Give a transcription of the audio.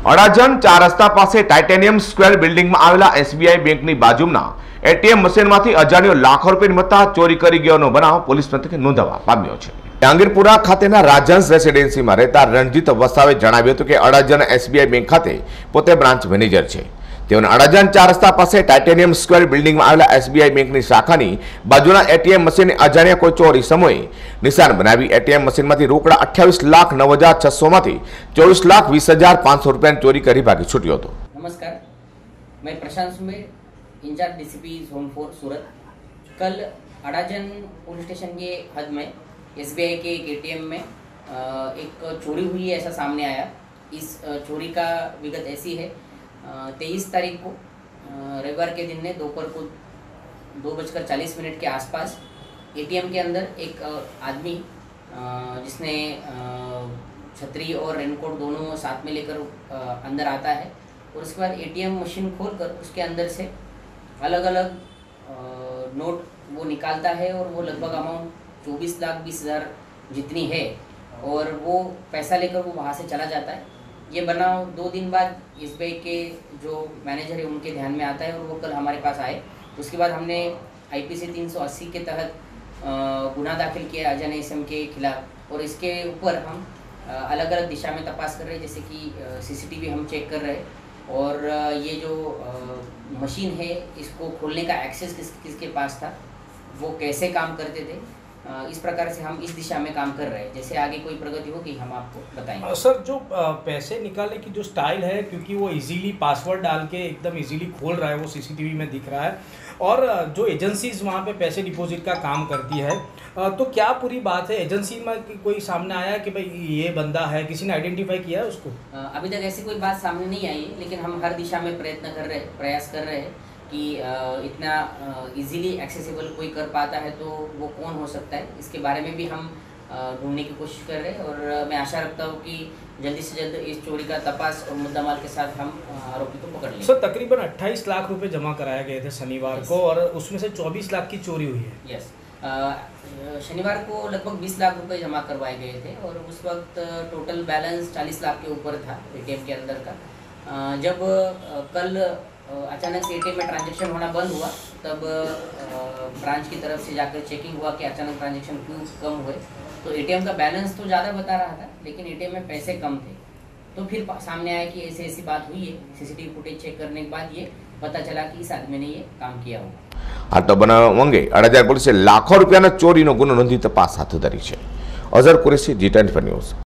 અડાજણ 4 રસ્તા પાસે titanium square બિલ્ડિંગમાં આવેલા એસબીઆઈ બેંકની બાજુમાં એટીએમ મશીનમાંથી અજાણ્યો લાખો રૂપિયાની મત્તા ચોરી કરી ગયોનો બનાવ પોલીસ મથકે નોંધવા પામ્યો છે। જાંગીરપુરા ખાતેના રાજહંસ રેસિડેન્સીમાં રહેતા રણજીત વસાવે જણાવ્યું હતું કે અડાજણ એસબીઆઈ બેંક ખાતે પોતે બ્રાન્ચ મેનેજર છે। તેઓને અડાજણ 4 રસ્તા પાસે ટાઇટેનિયમ સ્ક્વેર બિલ્ડિંગમાં આવેલા એસબીઆઈ બેંકની શાખાની બાજુના એટીએમ મશીનને અજાણ્યા કોઈ ચોરી સમયે નિશાન બનાવી એટીએમ મશીનમાંથી રોકડા 28,09,600માંથી 24,20,500 રૂપિયાની ચોરી કરી ભાગી છૂટ્યો હતો। नमस्कार, मैं Prashant Sumbe, incharge DCP zone 4 Surat. कल अडाजन पुलिस स्टेशन के हद में एसबीआई के एक एटीएम में एक चोरी हुई है ऐसा सामने आया। इस चोरी का विगत ऐसी है, 23 तारीख को रविवार के दिन ने दोपहर को 2:40 के आसपास एटीएम के अंदर एक आदमी जिसने छतरी और रेनकोट दोनों साथ में लेकर अंदर आता है और उसके बाद एटीएम मशीन खोलकर उसके अंदर से अलग अलग नोट वो निकालता है और वो लगभग अमाउंट 24,20,000 जितनी है और वो पैसा लेकर वो वहाँ से चला जाता है। ये बनाव 2 दिन बाद एसबीआई के जो मैनेजर है उनके ध्यान में आता है और वो कल हमारे पास आए। उसके बाद हमने आईपीसी 380 के तहत गुना दाखिल किया अजाने इसम के खिलाफ और इसके ऊपर हम अलग अलग दिशा में तपास कर रहे हैं, जैसे कि सीसीटीवी हम चेक कर रहे हैं और ये जो मशीन है इसको खोलने का एक्सेस किसके पास था, वो कैसे काम करते थे, इस प्रकार से हम इस दिशा में काम कर रहे हैं। जैसे आगे कोई प्रगति होगी हम आपको बताएंगे। सर, जो पैसे निकालने की जो स्टाइल है, क्योंकि वो इजीली पासवर्ड डाल के एकदम इजीली खोल रहा है, वो सीसीटीवी में दिख रहा है और जो एजेंसीज वहाँ पे पैसे डिपॉजिट का काम करती है, तो क्या पूरी बात है एजेंसी में कोई सामने आया कि भाई ये बंदा है, किसी ने आइडेंटिफाई किया है उसको? अभी तक ऐसी कोई बात सामने नहीं आई है, लेकिन हम हर दिशा में प्रयास कर रहे हैं कि इतना इजीली एक्सेसिबल कोई कर पाता है तो वो कौन हो सकता है, इसके बारे में भी हम ढूंढने की कोशिश कर रहे हैं और मैं आशा रखता हूँ कि जल्दी से जल्द इस चोरी का तपास और मुद्दामाल के साथ हम आरोपी को पकड़ लेंगे। सर, तकरीबन 28 लाख रुपए जमा कराए गए थे शनिवार को और उसमें से 24 लाख की चोरी हुई है। यस, शनिवार को लगभग 20 लाख रुपए जमा करवाए गए थे और उस वक्त टोटल बैलेंस 40 लाख के ऊपर था एटीएम के अंदर का। जब कल अचानक से एटीएम में ट्रांजैक्शन होना बंद हुआ तब ब्रांच की तरफ से जाकर चेकिंग हुआ कि अचानक ट्रांजैक्शन क्यों कम हुए, तो एटीएम का बैलेंस तो ज़्यादा बता रहा था लेकिन एटीएम में पैसे कम थे। तो फिर सामने आया कि ऐसी बात हुई है। सीसीटीवी फुटेज चेक करने के बाद ये पता चला कि इस आदमी ने ये काम किया होगा। આ તો બનાવ અંગે અડાજણ પોલીસે લાખો રૂપિયાના ચોરીનો ગુનો નોંધી તપાસ હાથ ધરી છે। Azhar Qureshi, G24 news.